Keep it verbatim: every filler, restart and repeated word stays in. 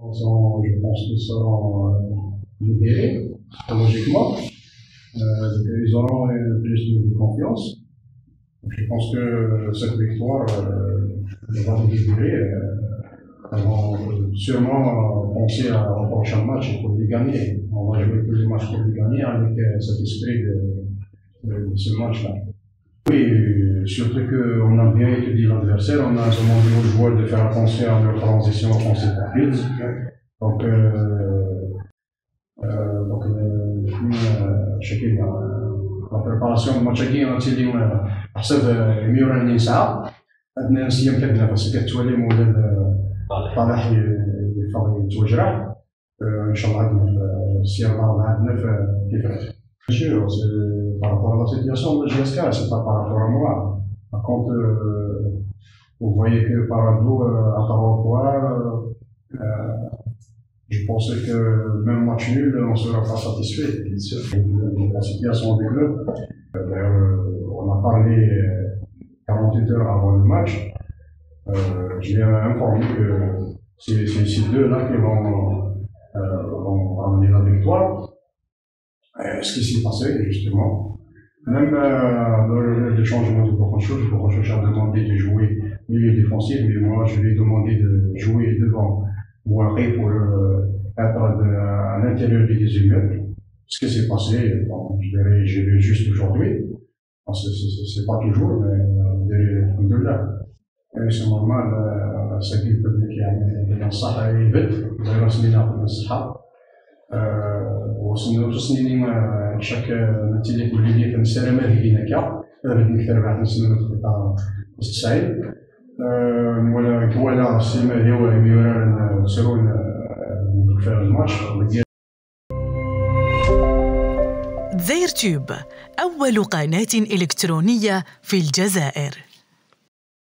Je pense qu'ils seront libérés psychologiquement. Euh, ils auront plus de confiance. Je pense que cette victoire euh, va les libérer. Euh, ils vont sûrement penser au prochain match pour les gagner. On va jouer tous les matchs pour les gagner avec cet esprit de, de, de ce match-là. Oui, surtout qu'on a bien étudié l'adversaire, on a demandé aux joueurs de faire attention à leur transition offensive rapide. Donc, euh, euh, donc depuis la préparation du match الجاي غنمشي اليوم حسب مية وثمانين ساعة. عندنا نسيم كدنا بس كتولي مولد طالح يتوجرع. ان شاء الله عندنا السير عندنا في كيفاش. Sûr, c'est par rapport à la situation de G S K, c'est pas par rapport à moi. Par contre, euh, vous voyez que Parado, euh, à Taropoa, euh, je pensais que même match nul, on ne sera pas satisfait. De la situation du club. Euh, on a parlé quarante-huit heures avant le match. Euh, je l'ai informé que c'est ces deux-là qui vont, euh, vont amener la victoire. Euh, ce qui s'est passé, justement, même euh, dans le, le changement de Borocho, Borocho a demandé de jouer milieu défensif, mais moi je lui ai demandé de jouer devant Mouaré pour euh, être de, à l'intérieur du deuxième but. Ce qui s'est passé, bon, je l'ai je l'ai juste aujourd'hui, c'est pas toujours, mais de là. C'est normal, c'est qu'il peut dire qu'il صح يبت زي ما سمينا في الصحة. وصلنا تصنيني شاك نتيجة كلية كنسالة ماهي هناك بدنا نكثر بعد نسلم الخطة التسعين ولا كوالا السيما هو يميران نسيرون في الماتش. زيرتوب أول قناة إلكترونية في الجزائر.